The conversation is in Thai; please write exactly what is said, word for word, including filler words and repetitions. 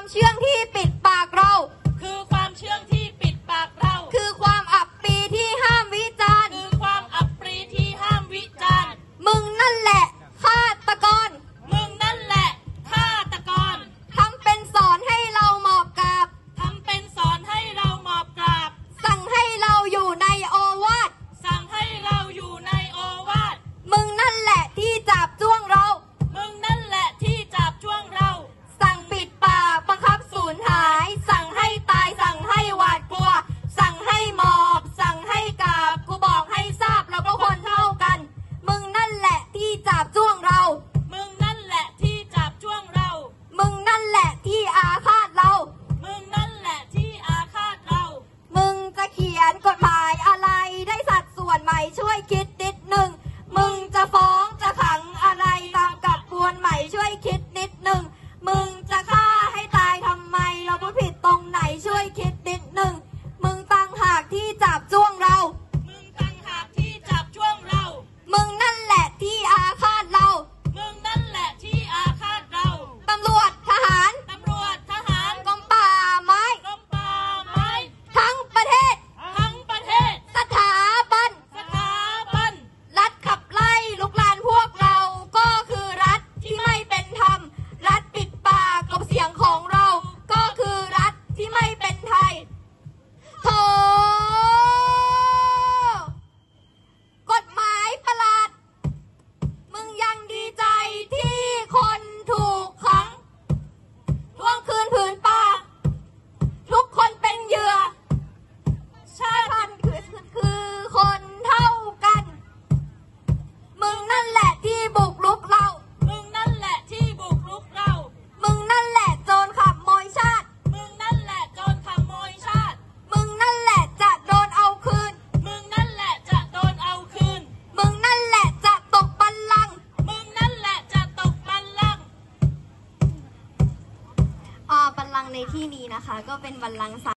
เชื่องที่ปิดปากเราคือความเชื่องที่ปิดปากเราคือความอับปีที่ห้ามวิจารณ์คือความอับปรีที่ห้ามวิจารณ์มึงนั่นแหละฆาตกรมึงนั่นแหละฆาตกรทำเป็นสอนให้เราหมอบกราบทำเป็นสอนให้เราหมอบกราบสั่งให้เราอยู่ในโอวาทสั่งให้เราอยู่ในโอวาทมึงนั่นแหละที่จับจ้วงเรามึงนั่นแหละที่จับจ้วงเราสั่งปิดปากบังคับสูญหายสั่งให้ตายสั่งให้หวาดกลัวสั่งให้หมอบสั่งให้กราบกูบอกให้ทราบเราก็คนเท่ากันมึงนั่นแหละที่จับจ้วงเรามึงนั่นแหละที่จับจ้วงเรามึงนั่นแหละที่อาฆาตเรามึงนั่นแหละที่อาฆาตเรามึงจะเขียนกฎหมายอะไรได้สัดส่วนไหมช่วยคิดนิดหนึ่งมึงจะฟ้องจะขังอะไรตามกระบวนไหมช่วยคิดนิดหนึ่งมึงจะฆ่าให้ตายทำไมเราพูดผิดตรงไหนช่วยคิดนิดหนึ่งมึงตั้งหากที่จับจ้วงเรามึงตั้งหากที่จับจ้วงเรามึงนั่นแหละที่อาฆาตเรามึงนั่นแหละที่อาฆาตเราตำรวจทหารตำรวจทหารกรมป่าไม้กรมป่าไม้ทั้งประเทศทั้งประเทศสถาบันสถาบันรัฐขับไล่ลุกลานพวกเราก็คือรัฐที่ไม่เป็นธรรมรัฐปิดปากกลบเสียงของเราก็คือรัฐที่ไม่เป็นไทยโธ่กฎหมายประหลาดมึงยังดีใจที่คนถูกขังทวงคืนผืนป่าทุกคนเป็นเหยื่อชาติพันธุ์คือคือคนเท่ากันมึงนั่นแหละที่บุกรุกเรามึงนั่นแหละที่บุกรุกเรามึงนั่นแหละโจรขโมยชาติมึงนั่นแหละโจรขโมยชาติมึงนั่นแหละจะโดนเอาคืนมึงนั่นแหละจะโดนเอาคืนมึงนั่นแหละจะตกบัลลังก์มึงนั่นแหละจะตกบัลลังก์อ่าบัลลังก์ในที่นี้นะคะก็เป็นบัลลังก์